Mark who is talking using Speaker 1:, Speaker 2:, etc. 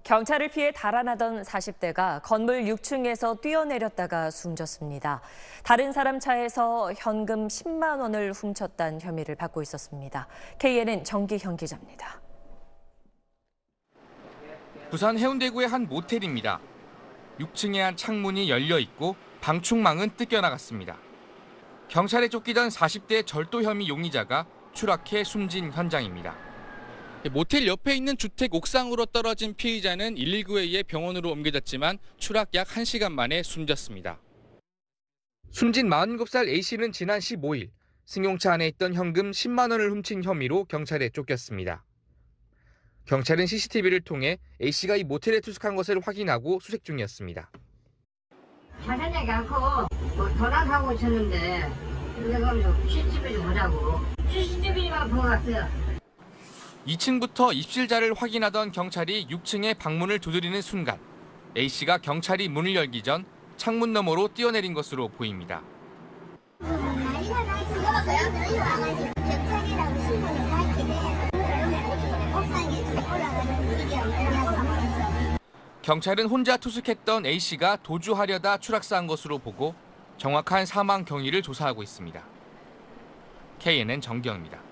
Speaker 1: 경찰을 피해 달아나던 40대가 건물 6층에서 뛰어내렸다가 숨졌습니다. 다른 사람 차에서 현금 10만 원을 훔쳤다는 혐의를 받고 있었습니다. KNN 정기현 기자입니다.
Speaker 2: 부산 해운대구의 한 모텔입니다. 6층의 한 창문이 열려 있고 방충망은 뜯겨나갔습니다. 경찰에 쫓기던 40대 절도 혐의 용의자가 추락해 숨진 현장입니다.
Speaker 3: 모텔 옆에 있는 주택 옥상으로 떨어진 피의자는 119에 의해 병원으로 옮겨졌지만 추락 약 1시간 만에 숨졌습니다.
Speaker 2: 숨진 47살 A씨는 지난 15일 승용차 안에 있던 현금 10만 원을 훔친 혐의로 경찰에 쫓겼습니다. 경찰은 CCTV를 통해 A씨가 이 모텔에 투숙한 것을 확인하고 수색 중이었습니다.
Speaker 4: 자세하게 않고 도난하고 있었는데 내가 CCTV 좀 보자고. CCTV만 보고 갔어요.
Speaker 2: 2층부터 입실자를 확인하던 경찰이 6층의 방문을 두드리는 순간 A씨가 경찰이 문을 열기 전 창문 너머로 뛰어내린 것으로 보입니다. 경찰은 혼자 투숙했던 A씨가 도주하려다 추락사한 것으로 보고 정확한 사망 경위를 조사하고 있습니다. KNN 정기현입니다.